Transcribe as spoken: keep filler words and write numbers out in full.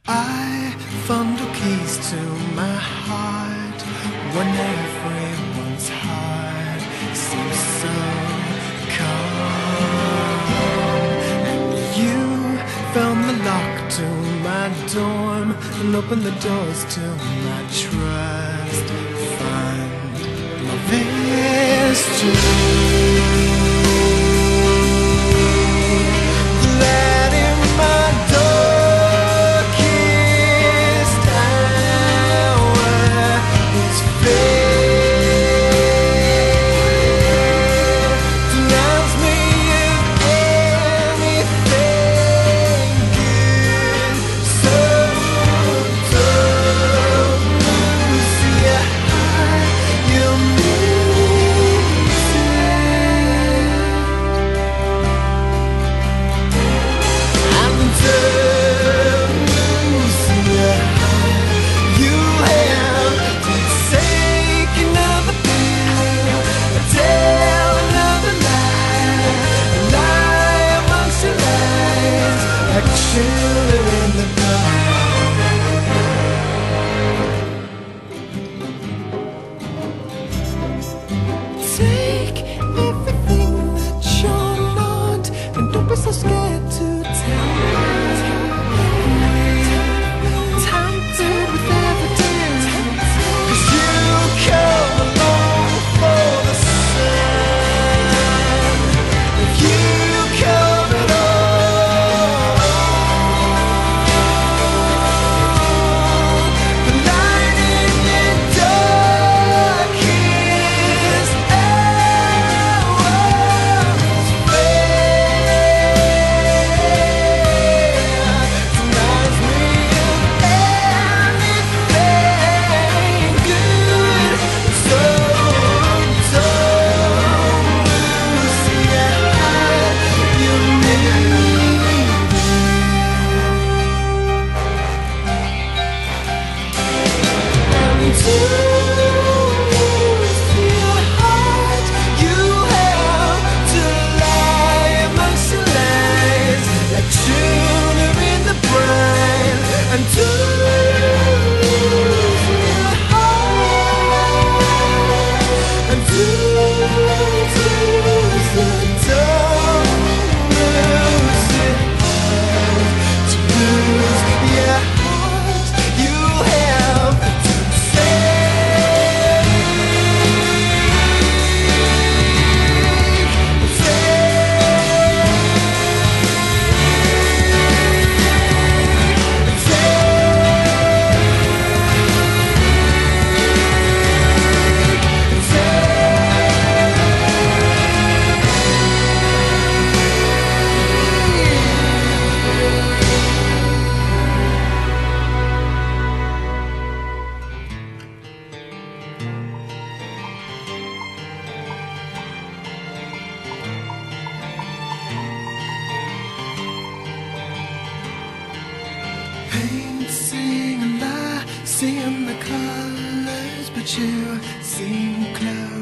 I found the keys to my heart when everyone's heart seems so calm. And you found the lock to my dorm and opened the doors to my trust. Find love is true. Take everything that you're not, and don't be so scared to tell me. Tainted with evidence, 'cause you come along for the sun. If you come at all, the light in the darkest painting a lie, seeing the colors, but you seem close.